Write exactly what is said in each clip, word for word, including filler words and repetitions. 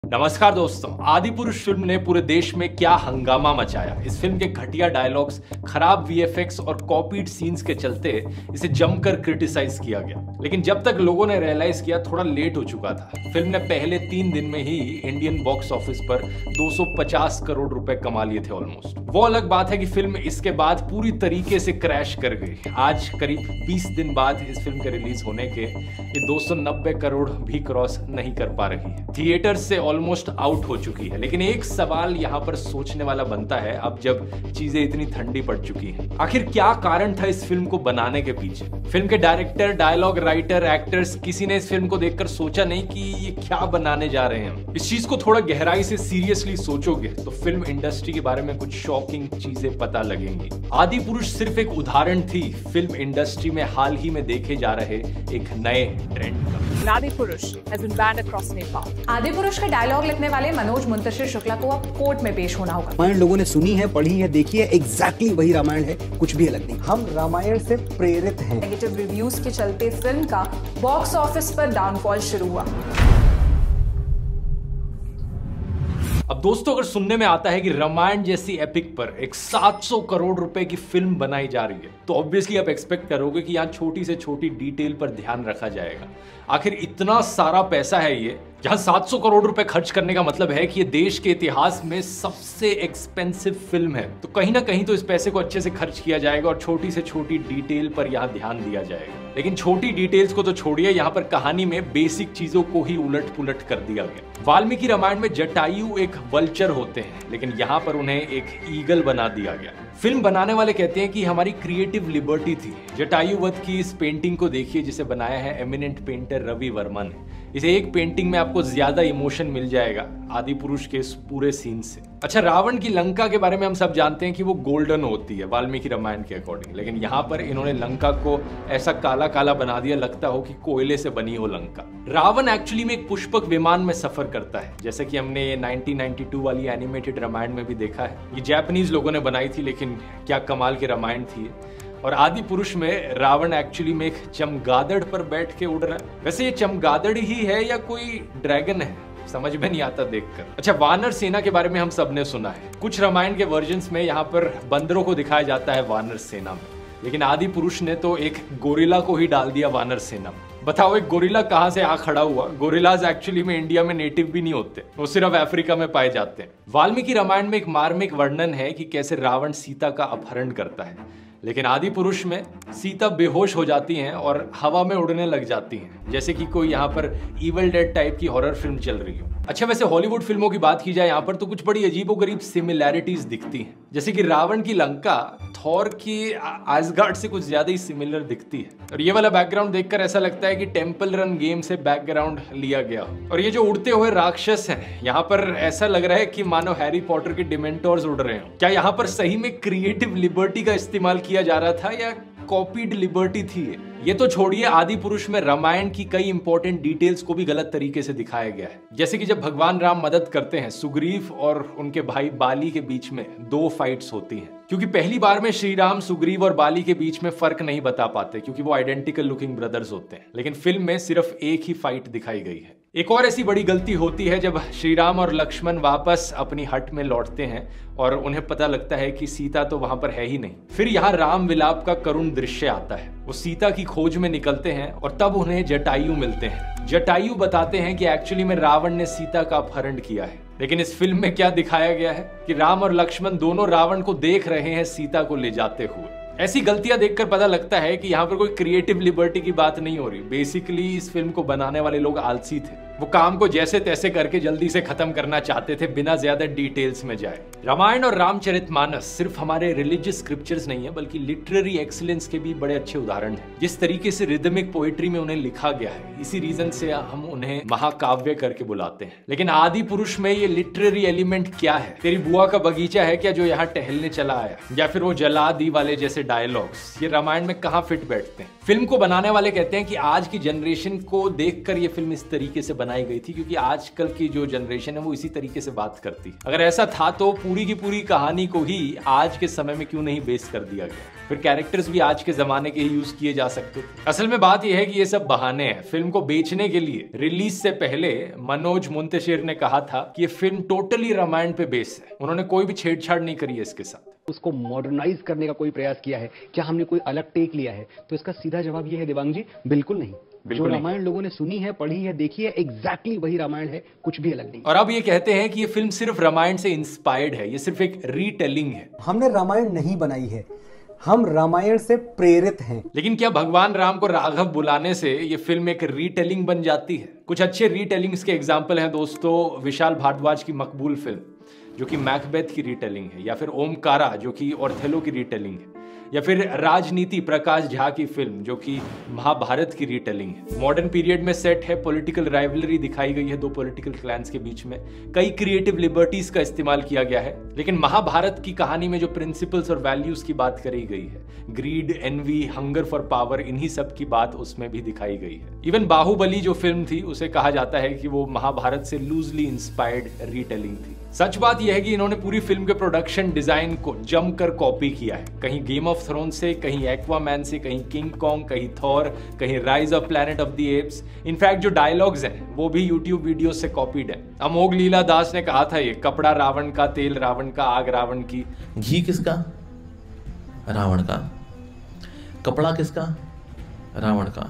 नमस्कार दोस्तों, आदि पुरुष फिल्म ने पूरे देश में क्या हंगामा मचाया। इस फिल्म के घटिया डायलॉग्स, खराब वीएफएक्स और कॉपीड सीन्स के चलते इसे जमकर क्रिटिसाइज किया गया। लेकिन जब तक लोगों ने रियलाइज किया, थोड़ा लेट हो चुका था। फिल्म ने पहले तीन दिन में ही इंडियन बॉक्स ऑफिस पर दो सौ पचास करोड़ रुपए कमा लिए थे ऑलमोस्ट। वो अलग बात है कि फिल्म इसके बाद पूरी तरीके से क्रैश कर गई। आज करीब बीस दिन बाद इस फिल्म के रिलीज होने के ये दो सौ नब्बे करोड़ भी क्रॉस नहीं कर पा रही है। थिएटर से ऑलमोस्ट आउट हो चुकी है। लेकिन एक सवाल यहाँ पर सोचने वाला बनता है, अब जब चीजें इतनी ठंडी पड़ चुकी हैं, आखिर क्या कारण था इस फिल्म को बनाने के पीछे। फिल्म के डायरेक्टर, डायलॉग राइटर, एक्टर्स, किसी ने इस फिल्म को देखकर सोचा नहीं कि ये क्या बनाने जा रहे हैं। इस चीज को थोड़ा गहराई से सीरियसली सोचोगे तो फिल्म इंडस्ट्री के बारे में कुछ शॉकिंग चीजें पता लगेंगी। आदि पुरुष सिर्फ एक उदाहरण थी फिल्म इंडस्ट्री में हाल ही में देखे जा रहे एक नए ट्रेंड का। आदि पुरुष has been banned across Nepal. आदि पुरुष का डायलॉग लिखने वाले मनोज मुंतशिर शुक्ला को अब कोर्ट में पेश होना होगा। रामायण लोगों ने सुनी है, पढ़ी है, देखी है, एग्जैक्टली वही रामायण है, कुछ भी अलग नहीं। हम रामायण से प्रेरित हैं। नेगेटिव रिव्यूज के चलते फिल्म का बॉक्स ऑफिस पर डाउनफॉल शुरू हुआ। अब दोस्तों, अगर सुनने में आता है कि रामायण जैसी एपिक पर एक सात सौ करोड़ रुपए की फिल्म बनाई जा रही है, तो ऑब्वियसली आप एक्सपेक्ट करोगे कि यहाँ छोटी से छोटी डिटेल पर ध्यान रखा जाएगा। आखिर इतना सारा पैसा है ये, जहां सात सौ करोड़ रुपए खर्च करने का मतलब है कि ये देश के इतिहास में सबसे एक्सपेंसिव फिल्म है। तो कहीं ना कहीं तो इस पैसे को अच्छे से खर्च किया जाएगा और छोटी से छोटी डिटेल पर यहाँ ध्यान दिया जाएगा। लेकिन छोटी डिटेल्स को तो छोड़िए, यहाँ पर कहानी में बेसिक चीजों को ही उलट पुलट कर दिया गया। वाल्मीकि रामायण में जटायु एक वल्चर होते हैं, लेकिन यहाँ पर उन्हें एक ईगल बना दिया गया। फिल्म बनाने वाले कहते हैं कि हमारी क्रिएटिव लिबर्टी थी। जटायु वध की इस पेंटिंग को देखिए, जिसे बनाया है एमिनेंट पेंटर रवि वर्मा ने। इसे एक पेंटिंग में आपको ज्यादा इमोशन मिल जाएगा आदि पुरुष के इस पूरे सीन से। अच्छा, रावण की लंका के बारे में हम सब जानते हैं कि वो गोल्डन होती है वाल्मीकि रामायण के अकॉर्डिंग, लेकिन यहाँ पर इन्होंने लंका को ऐसा काला काला बना दिया, लगता हो कि कोयले से बनी हो लंका। रावण एक्चुअली में एक पुष्पक विमान में सफर करता है, जैसे कि हमने ये नाइनटीन नाइंटी टू वाली एनिमेटेड रामायण में भी देखा है। ये जापानीज लोगों ने बनाई थी, लेकिन क्या कमाल की रामायण थी। और आदि पुरुष में रावण एक्चुअली में एक चमगादड़ पर बैठ के उड़ रहा है। वैसे ये चमगादड़ ही है या कोई ड्रैगन है, समझ में नहीं आता देखकर। अच्छा, वानर सेना के बारे में हम सबने सुना है। कुछ रामायण के वर्जन्स में यहाँ पर बंदरों को दिखाया जाता है वानर सेना में, लेकिन आदि पुरुष ने तो एक गोरिल्ला को ही डाल दिया वानर सेना में। बताओ, एक गोरिल्ला कहां से आ खड़ा हुआ। गोरिल्लाज एक्चुअली में इंडिया में नेटिव भी नहीं होते, वो सिर्फ अफ्रीका में पाए जाते हैं। वाल्मीकि रामायण में एक मार्मिक वर्णन है कि कैसे रावण सीता का अपहरण करता है, लेकिन आदि पुरुष में सीता बेहोश हो जाती हैं और हवा में उड़ने लग जाती हैं, जैसे कि कोई यहाँ पर इविल डेड टाइप की हॉरर फिल्म चल रही हो। अच्छा, वैसे हॉलीवुड फिल्मों की बात की जाए यहाँ पर, तो कुछ बड़ी अजीबोगरीब सिमिलैरिटीज दिखती हैं। जैसे कि रावण की लंका थॉर की आसगार्ड से कुछ ज्यादा ही सिमिलर दिखती है। और ये वाला बैकग्राउंड देखकर ऐसा लगता है कि टेम्पल रन गेम से बैकग्राउंड लिया गया हो। और ये जो उड़ते हुए राक्षस हैं, यहाँ पर ऐसा लग रहा है कि मानो हैरी पॉटर के डिमेंटोर्स उड़ रहे हो। क्या यहाँ पर सही में क्रिएटिव लिबर्टी का इस्तेमाल किया जा रहा था या कॉपीड लिबर्टी थी? ये तो छोड़िए, आदि पुरुष में रामायण की कई इंपॉर्टेंट डिटेल्स को भी गलत तरीके से दिखाया गया है। जैसे कि जब भगवान राम मदद करते हैं, सुग्रीव और उनके भाई बाली के बीच में दो फाइट्स होती हैं, क्योंकि पहली बार में श्री राम सुग्रीव और बाली के बीच में फर्क नहीं बता पाते, क्योंकि वो आइडेंटिकल लुकिंग ब्रदर्स होते हैं। लेकिन फिल्म में सिर्फ एक ही फाइट दिखाई गई है। एक और ऐसी बड़ी गलती होती है जब श्री राम और लक्ष्मण वापस अपनी हट में लौटते हैं और उन्हें पता लगता है कि सीता तो वहां पर है ही नहीं। फिर यहाँ राम विलाप का करुण दृश्य आता है। वो सीता की खोज में निकलते हैं और तब उन्हें जटायु मिलते हैं। जटायु बताते हैं कि एक्चुअली में रावण ने सीता का अपहरण किया है। लेकिन इस फिल्म में क्या दिखाया गया है कि राम और लक्ष्मण दोनों रावण को देख रहे हैं सीता को ले जाते हुए। ऐसी गलतियां देखकर पता लगता है कि यहाँ पर कोई क्रिएटिव लिबर्टी की बात नहीं हो रही। बेसिकली इस फिल्म को बनाने वाले लोग आलसी थे। वो काम को जैसे तैसे करके जल्दी से खत्म करना चाहते थे, बिना ज्यादा डिटेल्स में जाए। रामायण और रामचरितमानस सिर्फ हमारे रिलीजियस स्क्रिप्चर्स नहीं है, बल्कि लिटरेरी एक्सीलेंस के भी बड़े अच्छे उदाहरण हैं। जिस तरीके से रिदमिक पोएट्री में उन्हें लिखा गया है, इसी रीजन से हम उन्हें महाकाव्य करके बुलाते हैं। लेकिन आदि पुरुष में ये लिटरेरी एलिमेंट क्या है? तेरी बुआ का बगीचा है क्या जो यहाँ टहलने चला आया, या फिर वो जला दी वाले जैसे डायलॉग्स, ये रामायण में कहाँ फिट बैठते हैं? फिल्म को बनाने वाले कहते हैं कि आज की जनरेशन को देखकर ये फिल्म इस तरीके से बना बनाई गई थी, क्योंकि आजकल की जो जनरेशन है वो इसी तरीके से बात करती है। अगर ऐसा था तो पूरी की पूरी कहानी को ही आज के समय में क्यों नहीं बेस कर दिया गया, फिर कैरेक्टर्स भी आज के जमाने के ही यूज किए जा सकते। असल में बात यह है कि ये सब बहाने हैं। फिल्म को बेचने के लिए रिलीज से पहले मनोज मुंतशिर ने कहा था कि ये फिल्म टोटली रामायण पे बेस है, उन्होंने कोई भी छेड़छाड़ नहीं करी है इसके साथ। उसको मॉडर्नाइज करने का कोई प्रयास किया है क्या, हमने कोई अलग टेक लिया है? तो इसका सीधा जवाब ये है देवांग जी, बिल्कुल नहीं। जो रामायण लोगों ने सुनी है, पढ़ी है, देखी है, एग्जैक्टली वही रामायण है, कुछ भी अलग नहीं। और अब ये कहते हैं कि ये फिल्म सिर्फ रामायण से इंस्पायर्ड है, ये सिर्फ एक रीटेलिंग है। हमने रामायण नहीं बनाई है, हम रामायण से प्रेरित हैं। लेकिन क्या भगवान राम को राघव बुलाने से ये फिल्म एक रीटेलिंग बन जाती है? कुछ अच्छे रीटेलिंग्स के एग्जाम्पल हैं दोस्तों, विशाल भारद्वाज की मकबूल फिल्म जो कि मैकबेथ की रीटेलिंग है, या फिर ओमकारा जो कि ऑर्थेलो की रीटेलिंग है, या फिर राजनीति प्रकाश झा की फिल्म जो कि महाभारत की रीटेलिंग है। मॉडर्न पीरियड में सेट है, पॉलिटिकल राइवलरी दिखाई गई है दो पॉलिटिकल क्लैंस के बीच में, कई क्रिएटिव लिबर्टीज का इस्तेमाल किया गया है। लेकिन महाभारत की कहानी में जो प्रिंसिपल्स और वैल्यूज की बात करी गई है, greed, envy, hunger for power, इन्हीं सब की बात उसमें भी दिखाई गई है। इवन बाहुबली जो फिल्म थी उसे कहा जाता है कि वो महाभारत से लूजली इंस्पायर्ड रीटेलिंग थी। सच बात यह है कि इन्होंने पूरी फिल्म के प्रोडक्शन डिजाइन को जमकर कॉपी किया है, कहीं गेम ऑफ थ्रोन्स से, कहीं एक्वामैन से, कहीं किंग कॉन्ग, कहीं थॉर, कहीं rise of planet of the apes. In fact जो डायलॉग्स हैं वो भी यूट्यूब वीडियो से कॉपीड है। अमोघ लीला दास ने कहा था ये, कपड़ा रावण का, तेल रावण का, आग रावण की। घी किसका? रावण का। कपड़ा किसका? रावण का।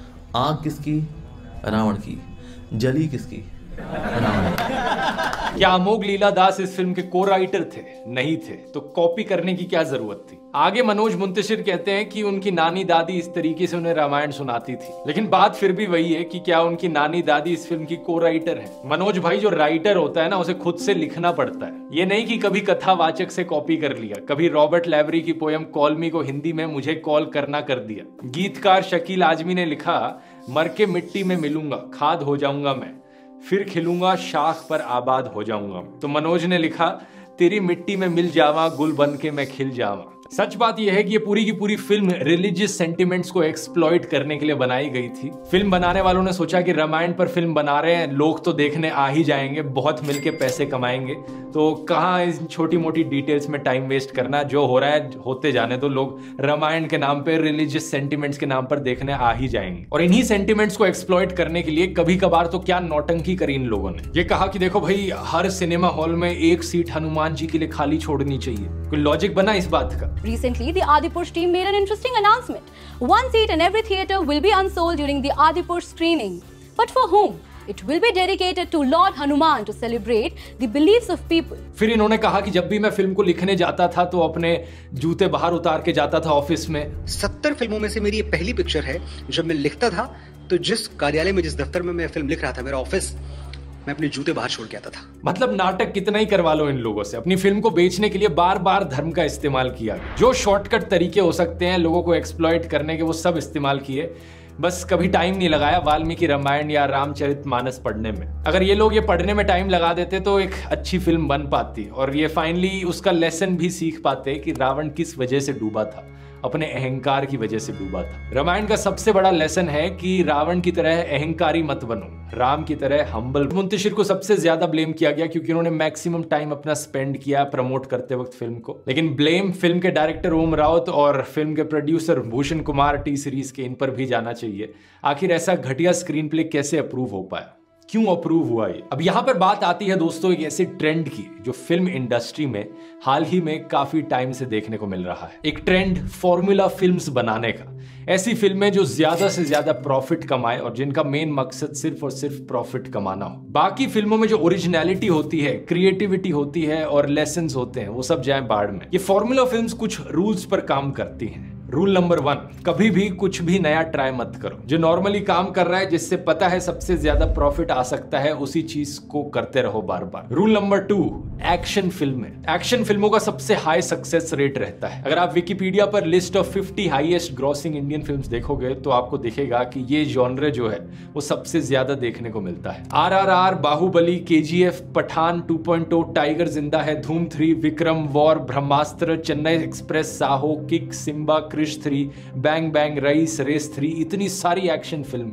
आग किसकी? रावण की। जली किसकी? रावण की। क्या अमोघ लीला दास इस फिल्म के को राइटर थे? नहीं थे, तो कॉपी करने की क्या जरूरत थी? आगे मनोज मुंतशिर कहते हैं कि उनकी नानी दादी इस तरीके से उन्हें रामायण सुनाती थी, लेकिन बात फिर भी वही है कि क्या उनकी नानी दादी इस फिल्म की को राइटर है? मनोज भाई, जो राइटर होता है ना, उसे खुद से लिखना पड़ता है। ये नहीं कि कभी कथावाचक से कॉपी कर लिया, कभी रॉबर्ट लैवरी की पोयम कॉल मी को हिंदी में मुझे कॉल करना कर दिया। गीतकार शकील आजमी ने लिखा, मर के मिट्टी में मिलूंगा, खाद हो जाऊंगा मैं, फिर खिलूंगा, शाख पर आबाद हो जाऊंगा। तो मनोज ने लिखा, तेरी मिट्टी में मिल जावा, गुल बन के मैं खिल जावा। सच बात यह है कि ये पूरी की पूरी फिल्म रिलीजियस सेंटिमेंट्स को एक्सप्लॉइट करने के लिए बनाई गई थी। फिल्म बनाने वालों ने सोचा कि रामायण पर फिल्म बना रहे हैं, लोग तो देखने आ ही जाएंगे, बहुत मिलके पैसे कमाएंगे, तो कहाँ इस छोटी मोटी डिटेल्स में टाइम वेस्ट करना, जो हो रहा है होते जाने दो, लोग रामायण के नाम पे, रिलीजियस सेंटिमेंट्स के नाम पर देखने आ ही जाएंगे। और इन्हीं सेंटिमेंट्स को एक्सप्लॉइट करने के लिए कभी कभार तो क्या नौटंकी करी इन लोगों ने। ये कहा कि देखो भाई, हर सिनेमा हॉल में एक सीट हनुमान जी के लिए खाली छोड़नी चाहिए। कोई लॉजिक बना इस बात का? Recently, the Adipurush team made an interesting announcement. One seat in every theatre will be unsold during the Adipurush screening. But for whom? It will be dedicated to Lord Hanuman to celebrate the beliefs of people. फिर इन्होंने कहा कि जब भी मैं film को लिखने जाता था तो अपने जूते बाहर उतार के जाता था ऑफिस में। सत्तर फिल्मों में से मेरी ये पहली पिक्चर है। जब मैं लिखता था तो जिस कार्यालय में, जिस दफ्तर में मैं फिल्म लिख रहा था, मेरा ऑफिस, मैं अपने जूते बाहर छोड़ के आता था। मतलब नाटक कितना ही करवा लो इन लोगों से, अपनी फिल्म को बेचने के लिए बार बार धर्म का इस्तेमाल किया। जो शॉर्टकट तरीके हो सकते हैं लोगों को एक्सप्लॉइट करने के, वो सब इस्तेमाल किए, बस कभी टाइम नहीं लगाया वाल्मीकि रामायण या रामचरितमानस पढ़ने में। अगर ये लोग ये पढ़ने में टाइम लगा देते तो एक अच्छी फिल्म बन पाती, और ये फाइनली उसका लेसन भी सीख पाते कि रावण किस वजह से डूबा था, अपने अहंकार की वजह से डूबा था। रामायण का सबसे बड़ा लेसन है कि रावण की तरह अहंकारी मत बनो, राम की तरह हम्बल। मुंतशिर को सबसे ज्यादा ब्लेम किया गया क्योंकि उन्होंने मैक्सिमम टाइम अपना स्पेंड किया प्रमोट करते वक्त फिल्म को। लेकिन ब्लेम फिल्म के डायरेक्टर ओम राउत और फिल्म के producer Bhushan Kumar T series के, इन पर भी जाना चाहिए। आखिर ऐसा घटिया स्क्रीन प्ले कैसे अप्रूव हो पाया, क्यों अप्रूव हुआ ये? अब यहां पर बात आती है दोस्तों एक ऐसे ट्रेंड की जो फिल्म इंडस्ट्री में हाल ही में काफी टाइम से देखने को मिल रहा है। एक ट्रेंड फॉर्मूला फिल्म्स बनाने का। ऐसी फिल्में जो ज्यादा से ज्यादा प्रॉफिट कमाए और जिनका मेन मकसद सिर्फ और सिर्फ प्रॉफिट कमाना हो। बाकी फिल्मों में जो ओरिजिनलिटी होती है, क्रिएटिविटी होती है और लेसन्स होते हैं, वो सब जाए बाढ़ में। ये फॉर्मूला फिल्म्स कुछ रूल्स पर काम करती हैं। रूल नंबर वन, कभी भी कुछ भी नया ट्राई मत करो। जो नॉर्मली काम कर रहा है, जिससे पता है सबसे ज्यादा प्रॉफिट आ सकता है, उसी चीज को करते रहो बार बार। रूल नंबर टू, एक्शन फिल्में। एक्शन फिल्मों का सबसे हाई सक्सेस रेट रहता है। अगर आप विकिपीडिया पर list of fifty highest grossing Indian films देखोगे तो आपको दिखेगा कि ये जॉनरे जो है वो सबसे ज्यादा देखने को मिलता है। RRR, Baahubali, KGF, Pathaan two point o, tiger Zinda Hai, Dhoom three, Vikram, war, Brahmastra, Chennai express, Saaho, kick, Simmba, Krrish three, bang bang, Raees, race three, इतनी सारी एक्शन फिल्में।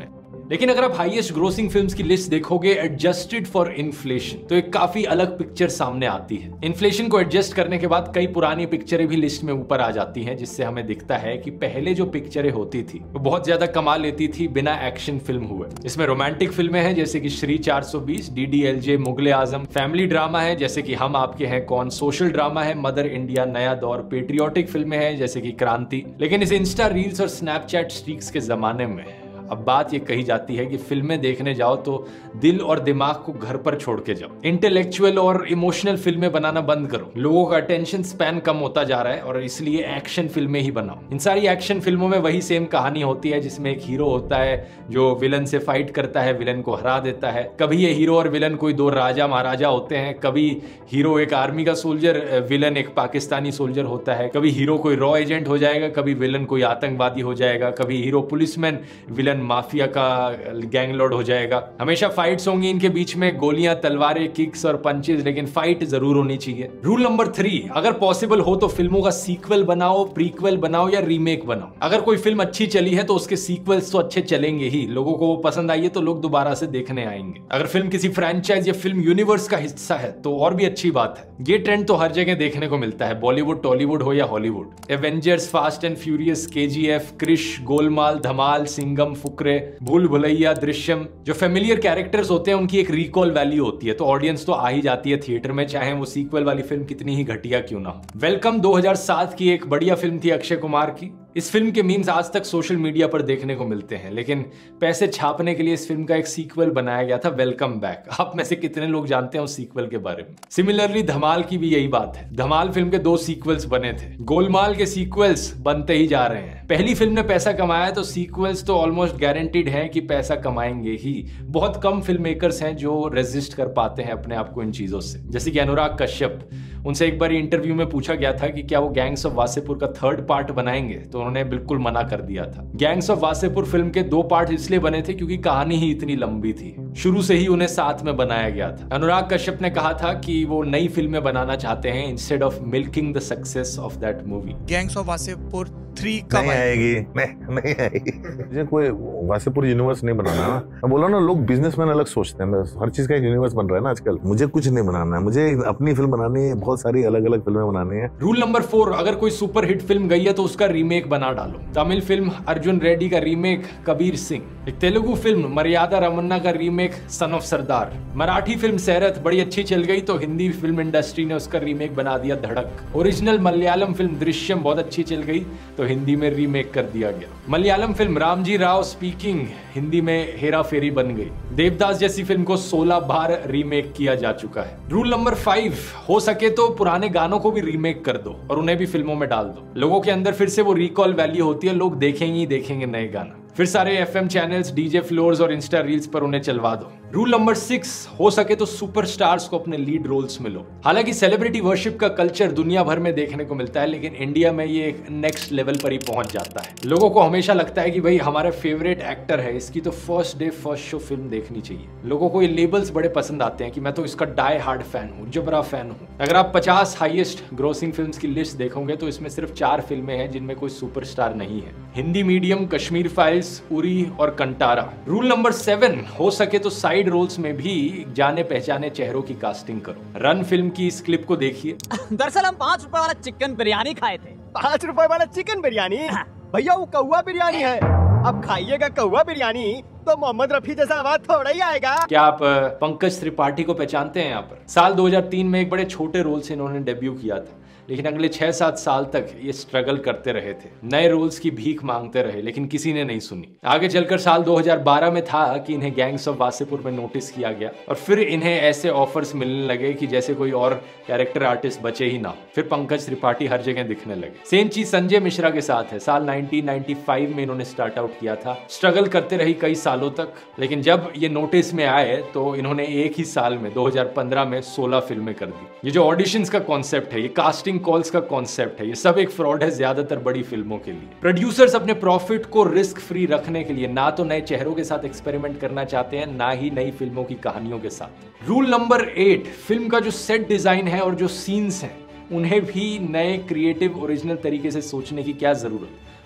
लेकिन अगर आप हाईएस्ट ग्रोसिंग फिल्म्स की लिस्ट देखोगे एडजस्टेड फॉर इन्फ्लेशन, तो एक काफी अलग पिक्चर सामने आती है। इन्फ्लेशन को एडजस्ट करने के बाद कई पुरानी पिक्चरें भी लिस्ट में ऊपर आ जाती हैं, जिससे हमें दिखता है कि पहले जो पिक्चरें होती थी वो बहुत ज्यादा कमा लेती थी बिना एक्शन फिल्म हुए। इसमें रोमांटिक फिल्में हैं जैसे कि Shri Char Sau Bees, D D L J, Mughle Azam, family drama है जैसे कि हम आपके हैं कौन, सोशल ड्रामा है mother India, Naya Daur, patriotic फिल्में हैं जैसे कि क्रांति। लेकिन इस इंस्टा रील्स और स्नैपचैट स्ट्रीक्स के जमाने में अब बात ये कही जाती है कि फिल्में देखने जाओ तो दिल और दिमाग को घर पर छोड़ के जाओ। इंटेलेक्चुअल और इमोशनल फिल्में बनाना बंद करो। लोगों का अटेंशन स्पैन कम होता जा रहा है और इसलिए एक्शन फिल्में ही बनाओ। इन सारी एक्शन फिल्मों में वही सेम कहानी होती है जिसमें एक हीरो होता है जो विलन से फाइट करता है, विलन को हरा देता है। कभी ये हीरो और विलन कोई दो राजा महाराजा होते हैं, कभी हीरो एक आर्मी का सोल्जर, विलन एक पाकिस्तानी सोल्जर होता है, कभी हीरो कोई रॉ एजेंट हो जाएगा, कभी विलन कोई आतंकवादी हो जाएगा, कभी हीरो पुलिसमैन, विलन माफिया का गैंगलॉर्ड हो जाएगा। हमेशा फाइट्स होंगी इनके बीच में, गोलियां, तलवारें, किक्स और पंचेस, लेकिन फाइट जरूर होनी चाहिए। रूल नंबर थ्री, अगर पॉसिबल हो तो फिल्मों का सीक्वल बनाओ, प्रीक्वल बनाओ या रीमेक बनाओ। अगर कोई फिल्म अच्छी चली है तो उसके सीक्वल्स तो अच्छे चलेंगे ही, लोगों को वो पसंद आई है तो लोग दोबारा से देखने आएंगे। अगर फिल्म किसी फ्रेंचाइज या फिल्म यूनिवर्स का हिस्सा है तो और भी अच्छी बात है। ये ट्रेंड तो हर जगह देखने को मिलता है, बॉलीवुड, टॉलीवुड हो या Hollywood. Avengers, fast and furious, K G F, Krrish, Golmaal, Dhamaal, Singham, Fukrey, Bhool Bhulaiyaa, Drishyam, जो फेमिलियर कैरेक्टर्स होते हैं उनकी एक रिकॉल वैल्यू होती है, तो ऑडियंस तो आ ही जाती है थिएटर में, चाहे वो सीक्वल वाली फिल्म कितनी ही घटिया क्यों ना हो। वेलकम दो हज़ार सात की एक बढ़िया फिल्म थी अक्षय कुमार की। इस फिल्म के मीम्स आज तक सोशल मीडिया पर देखने को मिलते हैं, लेकिन पैसे छापने के लिए इस फिल्म का एक सीक्वल बनाया गया था, वेलकम बैक। आप में से कितने लोग जानते हैं उस सीक्वल के बारे में? सिमिलरली धमाल की भी यही बात है। धमाल फिल्म के दो सीक्वल्स बने थे, गोलमाल के सीक्वल्स बनते ही जा रहे हैं। पहली फिल्म ने पैसा कमाया तो सीक्वल्स तो ऑलमोस्ट गारंटीड है कि पैसा कमाएंगे ही। बहुत कम फिल्म मेकर्स हैं जो रेजिस्ट कर पाते हैं अपने आप को इन चीजों से, जैसे कि अनुराग कश्यप। उनसे एक बार इंटरव्यू में पूछा गया था कि क्या वो गैंग्स ऑफ वासेपुर का थर्ड पार्ट बनाएंगे, तो उन्होंने बिल्कुल मना कर दिया था। गैंग्स ऑफ वासेपुर फिल्म के दो पार्ट इसलिए बने थे क्योंकि कहानी ही इतनी लंबी थी, शुरू से ही उन्हें साथ में बनाया गया था। अनुराग कश्यप ने कहा था कि वो नई फिल्में बनाना चाहते हैं instead of milking the success of that movie. Gangs of Wasseypur three कब नहीं आएगी? नहीं नहीं आएगी। मुझे कोई वासेपुर यूनिवर्स नहीं बनाना ना। मैं बोला ना, लोग बिजनेसमैन अलग सोचते हैं, हर चीज का एक यूनिवर्स बन रहा है ना आजकल। मुझे कुछ नहीं बनाना है, मुझे अपनी फिल्म बनानी है, बहुत सारी अलग अलग फिल्में बनानी है। रूल नंबर फोर, अगर कोई सुपर हिट फिल्म गई है तो उसका रीमेक बना डालो। तमिल फिल्म अर्जुन रेड्डी का रीमेक कबीर सिंह, एक तेलुगु फिल्म मर्यादा रमन्ना का remake son of Sardaar, Marathi film Sairat बड़ी अच्छी चल गई तो हिंदी फिल्म इंडस्ट्री ने उसका रीमेक बना दिया धड़क। ओरिजिनल मलयालम फिल्म दृश्यम बहुत अच्छी चल गई तो हिंदी में रीमेक कर दिया गया। मलयालम फिल्म रामजी राव स्पीकिंग हिंदी में हेरा फेरी बन गई। देवदास जैसी फिल्म को सोलह बार रीमेक किया जा चुका है। रूल नंबर फाइव, हो सके तो पुराने गानों को भी रीमेक कर दो और उन्हें भी फिल्मों में डाल दो। लोगों के अंदर फिर से वो रिकॉल वैल्यू होती है, लोग देखेंगे ही देखेंगे नए गाना। फिर सारे एफएम चैनल्स, डीजे फ्लोर्स और इंस्टा रील्स पर उन्हें चलवा दो। रूल नंबर सिक्स, हो सके तो सुपरस्टार्स को अपने लीड रोल्स में लो। हालांकि सेलिब्रिटी वर्शिप का कल्चर दुनिया भर में देखने को मिलता है, लेकिन इंडिया में ये एक नेक्स्ट लेवल पर ही पहुंच जाता है। लोगों को हमेशा लगता है कि भाई हमारा फेवरेट एक्टर है, इसकी तो first day first show film देखनी चाहिए। लोगों को ये लेबल्स बड़े पसंद आते हैं कि मैं तो इसका डाई हार्ड फैन हूँ, जबरा फैन हूँ। अगर आप पचास हाईएस्ट ग्रोसिंग फिल्म्स की लिस्ट देखोगे तो इसमें सिर्फ चार फिल्में हैं जिनमें कोई सुपरस्टार नहीं है। हिंदी मीडियम, कश्मीर फाइल्स, उरी और कंटारा। रूल नंबर सेवन, हो सके तो साइड रोल्स में भी जाने पहचाने चेहरों की कास्टिंग करो। रन फिल्म की इस क्लिप को देखिए। दरअसल हम पाँच रुपए वाला चिकन बिरयानी खाए थे। पाँच रुपए वाला चिकन बिरयानी? भैया वो कौवा बिरयानी है। अब खाइएगा कौवा बिरयानी तो मोहम्मद रफी जैसा आवाज थोड़ा ही आएगा। क्या आप पंकज त्रिपाठी को पहचानते हैं? यहाँ पर साल दो हज़ार तीन में एक बड़े छोटे रोल से इन्होंने डेब्यू किया था, लेकिन अगले छह सात साल तक ये स्ट्रगल करते रहे थे, नए रोल्स की भीख मांगते रहे, लेकिन किसी ने नहीं सुनी। आगे चलकर साल दो हज़ार बारह में था कि इन्हें गैंग्स ऑफ वासेपुर में नोटिस किया गया और फिर इन्हें ऐसे ऑफर्स मिलने लगे कि जैसे कोई और कैरेक्टर आर्टिस्ट बचे ही ना। फिर पंकज त्रिपाठी हर जगह दिखने लगे। सेम चीज संजय मिश्रा के साथ है। साल नाइनटीन नाइंटी फाइव में इन्होंने स्टार्ट आउट किया था, स्ट्रगल करते रही कई सालों तक, लेकिन जब ये नोटिस में आए तो इन्होंने एक ही साल में दो हज़ार पंद्रह में सोलह फिल्में कर दी। ये जो ऑडिशंस का कॉन्सेप्ट है, ये कास्टिंग कॉल्स का कॉन्सेप्ट है, ये सब एक फ्रॉड है ज्यादातर बड़ी फिल्मों के लिए। प्रोड्यूसर्स अपने प्रॉफिट को रिस्क फ्री रखने के लिए ना तो नए चेहरों के साथ एक्सपेरिमेंट करना चाहते हैं, ना ही नई फिल्मों की कहानियों के साथ। रूल नंबर एट, फिल्म का जो सेट डिजाइन है और जो सीन्स हैं उन्हें भी नए क्रिएटिव ओरिजिनल तरीके से सोचने की क्या जरूरत।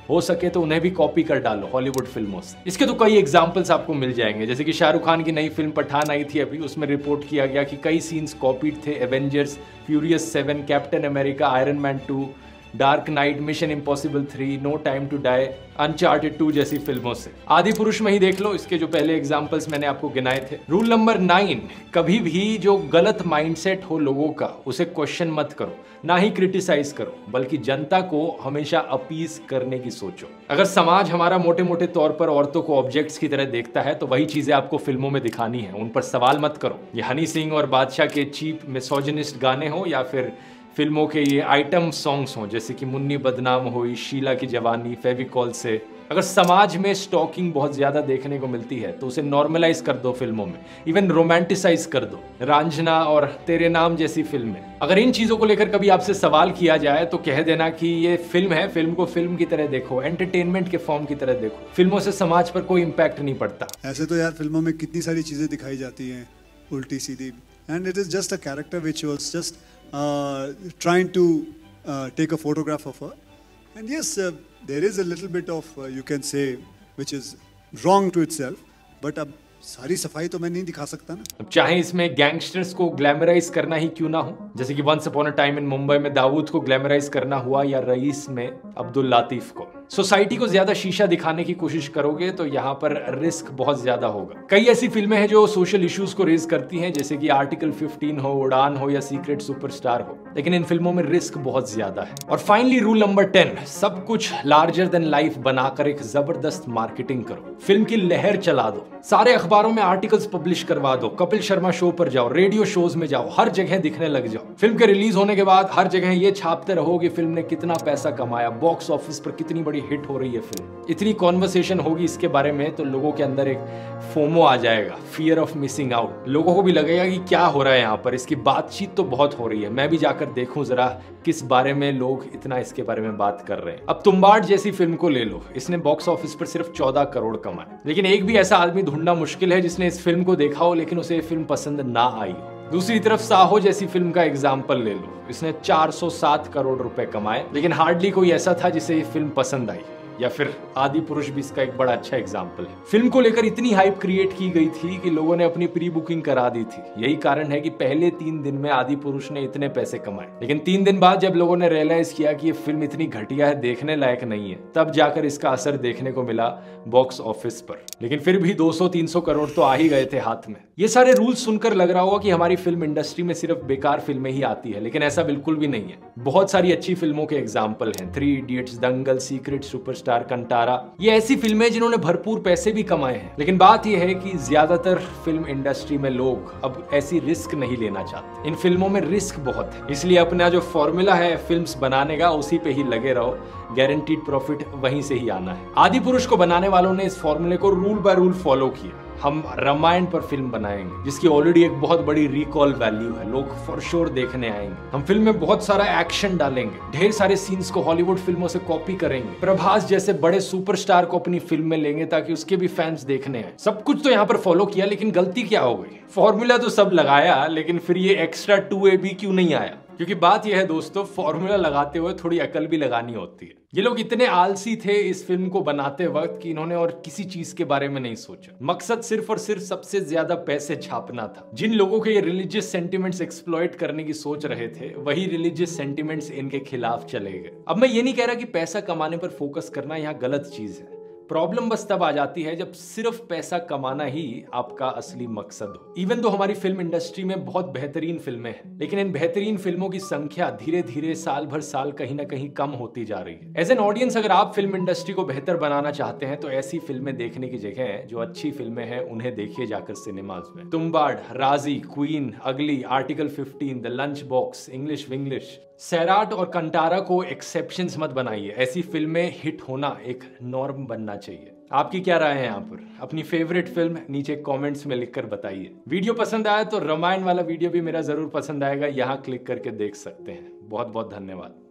हो सके तो उन्हें भी कॉपी कर डालो हॉलीवुड फिल्मों से। इसके तो कई एग्जांपल्स आपको मिल जाएंगे, जैसे कि शाहरुख खान की नई फिल्म पठान आई थी अभी, उसमें रिपोर्ट किया गया कि कई सीन्स कॉपीड थे Avengers, furious seven, captain America, iron man two, dark knight, mission impossible three, no time to die, uncharted two जैसी फिल्मों से। आदि पुरुष में ही देख लो, इसके जो पहले एग्जांपल्स मैंने आपको गिनाए थे। रूल नंबर नाइन, कभी भी जो गलत माइंडसेट हो लोगों का उसे क्वेश्चन मत करो, ना ही क्रिटिसाइज करो, बल्कि जनता को हमेशा अपीज करने की सोचो। अगर समाज हमारा मोटे मोटे तौर पर औरतों को ऑब्जेक्ट्स की तरह देखता है तो वही चीजें आपको फिल्मों में दिखानी है, उन पर सवाल मत करो। ये हनी सिंह और बादशाह के चीप मिसोजिनिस्ट गाने हो या फिर फिल्मों के ये आइटम सॉन्ग्स हों, जैसे कि मुन्नी बदनाम हुई, शीला की जवानी, फेविकॉल से। अगर समाज में स्टॉकिंग बहुत ज्यादा देखने को मिलती है तो उसे नॉर्मलाइज कर दो फिल्मों में, इवन रोमांटिसाइज कर दो। रांझना और तेरे नाम जैसी फिल्में। अगर इन चीजों को लेकर कभी आपसे सवाल किया जाए तो कह देना कि ये फिल्म है, फिल्म को फिल्म की तरह देखो, एंटरटेनमेंट के फॉर्म की तरह देखो, फिल्मों से समाज पर कोई इम्पैक्ट नहीं पड़ता। ऐसे तो यार फिल्मों में कितनी सारी चीजें दिखाई जाती हैं उल्टी सीधी, and it is just a character which was just Uh, trying to uh, take a photograph of her, and yes, uh, there is a little bit of uh, you can say which is wrong to itself, but अब सारी सफाई तो मैं नहीं दिखा सकता ना। अब चाहे इसमें गैंगस्टर्स को ग्लैमराइज करना ही क्यों ना हो, जैसे कि once upon a time in Mumbai में दाऊद को ग्लैमराइज करना हुआ, या रईस में अब्दुल लातीफ को। सोसाइटी को ज्यादा शीशा दिखाने की कोशिश करोगे तो यहाँ पर रिस्क बहुत ज्यादा होगा। कई ऐसी फिल्में हैं जो सोशल इश्यूज को रेज करती हैं, जैसे कि आर्टिकल फिफ्टीन हो, उड़ान हो, या सीक्रेट सुपरस्टार हो, लेकिन इन फिल्मों में रिस्क बहुत ज्यादा है। और फाइनली रूल नंबर टेन, सब कुछ लार्जर देन लाइफ बनाकर एक जबरदस्त मार्केटिंग करो, फिल्म की लहर चला दो, सारे अखबारों में आर्टिकल्स पब्लिश करवा दो, कपिल शर्मा शो पर जाओ, रेडियो शोज में जाओ, हर जगह दिखने लग जाओ। फिल्म के रिलीज होने के बाद हर जगह ये छापते रहो कि फिल्म ने कितना पैसा कमाया, बॉक्स ऑफिस पर कितनी बड़ी हिट हो रही है फिल्म। इतनी कॉन्वर्सेशन होगी इसके बारे में तो लोगों के अंदर एक फोमो आ जाएगा, फियर ऑफ मिसिंग आउट। लोगों को भी लगेगा कि क्या हो रहा है यहाँ पर, इसकी बातचीत तो बहुत हो रही है, मैं भी जाकर देखूं जरा किस बारे में लोग इतना इसके बारे में बात कर रहे हैं। अब तुम्बाड़ जैसी फिल्म को ले लो, इसने बॉक्स ऑफिस पर सिर्फ चौदह करोड़ कमाए, लेकिन एक भी ऐसा आदमी ढूंढना मुश्किल है जिसने इस फिल्म को देखा हो लेकिन उसे ये फिल्म पसंद ना आई हो। दूसरी तरफ साहो जैसी फिल्म का एग्जाम्पल ले लो, इसने चार सौ सात करोड़ रुपए कमाए, लेकिन हार्डली कोई ऐसा था जिसे ये फिल्म पसंद आई। या फिर आदि पुरुष भी इसका एक बड़ा अच्छा एग्जाम्पल है। फिल्म को लेकर इतनी हाइप क्रिएट की गई थी कि लोगों ने अपनी प्री बुकिंग करा दी थी। यही कारण है कि पहले तीन दिन में आदि पुरुष ने इतने पैसे कमाए, लेकिन तीन दिन बाद जब लोगों ने रियलाइज किया कि ये फिल्म इतनी घटिया है, देखने लायक नहीं है, तब जाकर इसका असर देखने को मिला बॉक्स ऑफिस पर। लेकिन फिर भी दो सौ तीन सौ करोड़ तो आ ही गए थे हाथ में। ये सारे रूल्स सुनकर लग रहा होगा कि हमारी फिल्म इंडस्ट्री में सिर्फ बेकार फिल्में ही आती है, लेकिन ऐसा बिल्कुल भी नहीं है। बहुत सारी अच्छी फिल्मों के एग्जाम्पल हैं, three idiots, Dangal, secret superstar, Kantara. ये ऐसी फिल्में हैं जिन्होंने भरपूर पैसे भी कमाए हैं, लेकिन बात यह है कि ज्यादातर फिल्म इंडस्ट्री में लोग अब ऐसी रिस्क नहीं लेना चाहते। इन फिल्मों में रिस्क बहुत है, इसलिए अपना जो फॉर्मूला है फिल्म्स बनाने का उसी पे ही लगे रहो, गारंटीड प्रॉफिट वहीं से ही आना है। आदि पुरुष को बनाने वालों ने इस फॉर्मूले को रूल बाय रूल फॉलो किया। हम रामायण पर फिल्म बनाएंगे जिसकी ऑलरेडी एक बहुत बड़ी रिकॉल वैल्यू है, लोग फॉर श्योर देखने आएंगे। हम फिल्म में बहुत सारा एक्शन डालेंगे, ढेर सारे सीन्स को हॉलीवुड फिल्मों से कॉपी करेंगे, प्रभास जैसे बड़े सुपरस्टार को अपनी फिल्म में लेंगे ताकि उसके भी फैंस देखने आए। सब कुछ तो यहाँ पर फॉलो किया, लेकिन गलती क्या हो गई? फॉर्मूला तो सब लगाया, लेकिन फिर ये एक्स्ट्रा टू ए बी क्यों नहीं आया? क्योंकि बात यह है दोस्तों, फॉर्मूला लगाते हुए थोड़ी अकल भी लगानी होती है। ये लोग इतने आलसी थे इस फिल्म को बनाते वक्त कि इन्होंने और किसी चीज के बारे में नहीं सोचा। मकसद सिर्फ और सिर्फ सबसे ज्यादा पैसे छापना था। जिन लोगों के ये रिलीजियस सेंटिमेंट्स एक्सप्लॉइट करने की सोच रहे थे, वही रिलीजियस सेंटिमेंट्स इनके खिलाफ चले गए। अब मैं ये नहीं कह रहा कि पैसा कमाने पर फोकस करना यहाँ गलत चीज है। प्रॉब्लम बस तब आ जाती है जब सिर्फ पैसा कमाना ही आपका असली मकसद हो। इवन तो हमारी फिल्म इंडस्ट्री में बहुत बेहतरीन फिल्में हैं, लेकिन इन बेहतरीन फिल्मों की संख्या धीरे धीरे साल भर साल कहीं ना कहीं कम होती जा रही है। एज एन ऑडियंस, अगर आप फिल्म इंडस्ट्री को बेहतर बनाना चाहते हैं तो ऐसी फिल्में देखने की जगह जो अच्छी फिल्में हैं उन्हें देखिए जाकर सिनेमाज में। Tumbbad, Raazi, queen, ugly, article fifteen, the lunch box, English vinglish, Sairat और कंटारा को एक्सेप्शंस मत बनाइए। ऐसी फिल्में हिट होना एक नॉर्म बनना चाहिए। आपकी क्या राय है यहाँ पर? अपनी फेवरेट फिल्म नीचे कमेंट्स में लिखकर बताइए। वीडियो पसंद आया तो रामायण वाला वीडियो भी मेरा जरूर पसंद आएगा, यहाँ क्लिक करके देख सकते हैं। बहुत बहुत धन्यवाद।